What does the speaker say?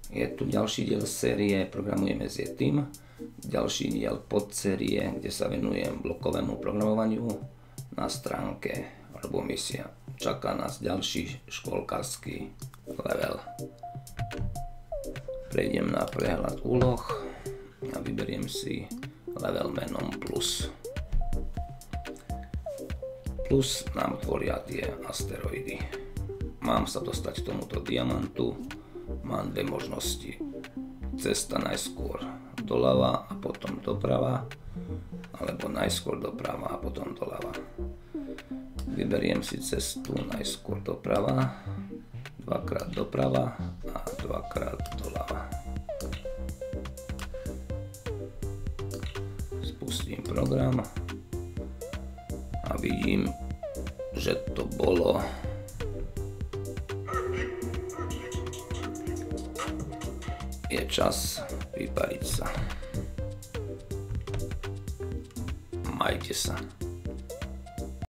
Je tu ďalší diel série Programujeme s Yetim, ďalší diel podsérie, kde sa venujem blokovému programovaniu na stránke Robomisia. Čaká nás ďalší škôlkarský level. Prejdem na prehľad úloh a vyberiem si level menom plus. Plus nám tvoria tie asteroidy. Mám sa dostať k tomuto diamantu. Mám dve možnosti. Cesta najskôr doľava a potom doprava, alebo najskôr doprava a potom doľava. Vyberiem si cestu najskôr doprava, dvakrát doprava a dvakrát doľava. Spustím program a vidím, že to bolo je čas vypariť sa. Majte sa.